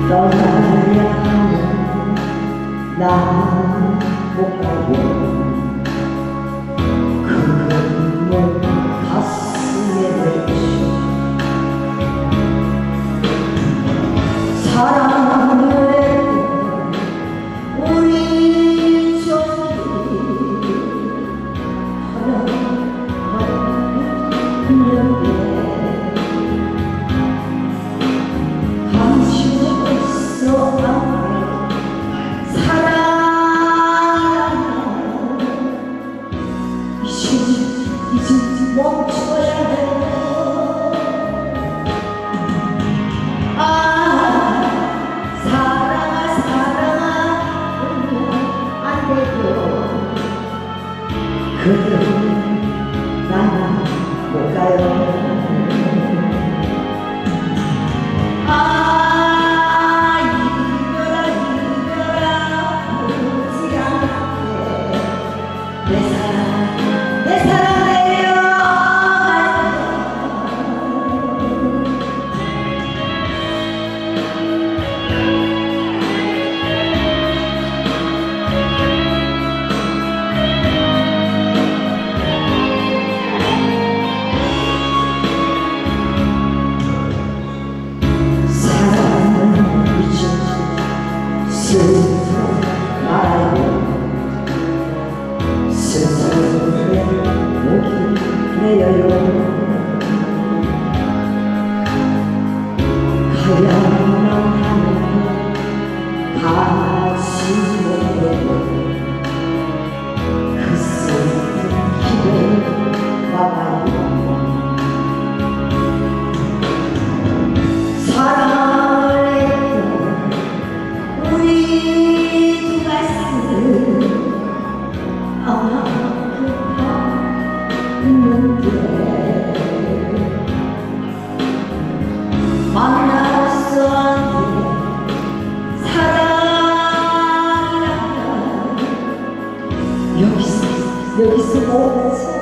떠나야 하면 난 못 가고 그금은 가슴에 맺혀 사랑을 했던 우리 저기 하나하나 이제 멈춰야 해. 아, 사랑아 사랑아 안 돼도 그대로 나는 못 가요. 슬퍼 말아요. 스스로의 목이 내려요. 가야만 하면 가지 못해도 그 슬픈 길을 막아요. 만났어 사랑이라면 여기서 멈춰